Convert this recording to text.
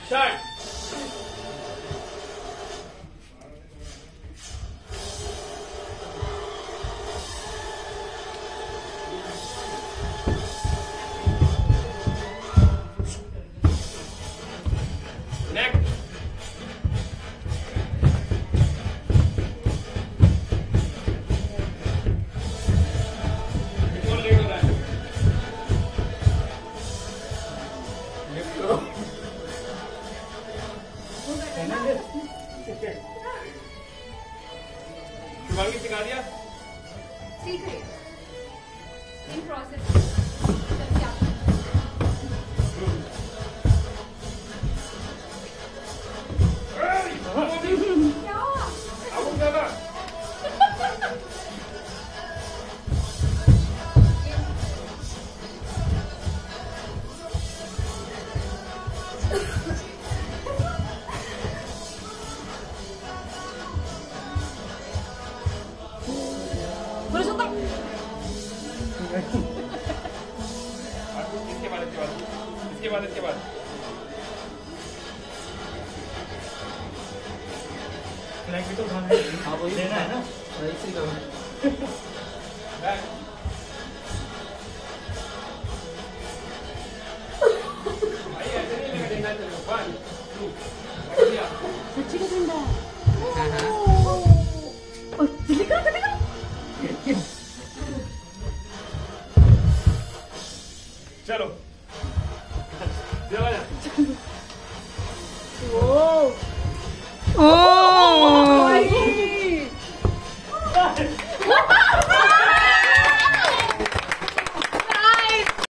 Start. Next. Late हो रहा है। लिफ्ट करो। शिवांगी सिखा दिया? सीख रही इन प्रोसेस। इसके बाद फ्लैग भी तो उठाना है। हाँ वही लेना है ना, इसी का भाई ऐसे नहीं लेके देना चाहिए। 1 2 बढ़िया सच्ची का ठंडा है। चलो ओ